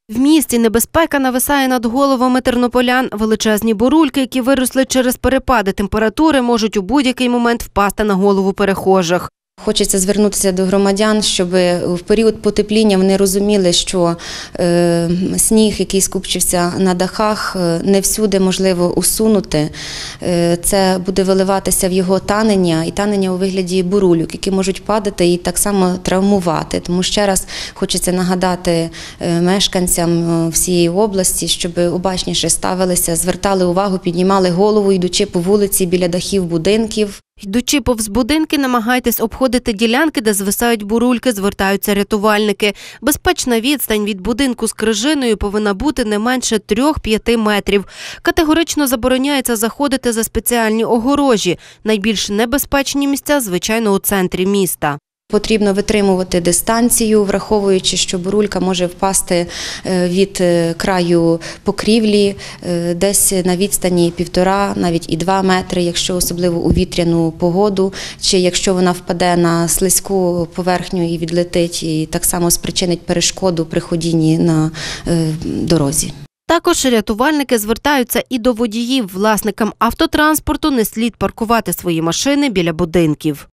В місті небезпека нависає над головами тернополян. Величезні бурульки, які виросли через перепади температури, можуть у будь-який момент впасти на голову перехожих. Хочеться звернутися до громадян, щоб в період потепління вони розуміли, що сніг, який скупчився на дахах, не всюди можливо усунути. Це буде виливатися в його танення, і танення у вигляді бурульок, які можуть падати і так само травмувати. Тому ще раз хочеться нагадати мешканцям всієї області, щоб обачніше ставилися, звертали увагу, піднімали голову, йдучи по вулиці біля дахів будинків. Йдучи повз будинки, намагайтесь обходити ділянки, де звисають бурульки, звертаються рятувальники. Безпечна відстань від будинку з крижиною повинна бути не менше 3-5 метрів. Категорично забороняється заходити за спеціальні огорожі. Найбільш небезпечні місця, звичайно, у центрі міста. Потрібно витримувати дистанцію, враховуючи, що бурулька може впасти від краю покрівлі десь на відстані 1,5, навіть і 2 метри, якщо особливо у вітряну погоду, чи якщо вона впаде на слизьку поверхню і відлетить, і так само спричинить перешкоду при ходінні на дорозі. Також рятувальники звертаються і до водіїв. Власникам автотранспорту не слід паркувати свої машини біля будинків.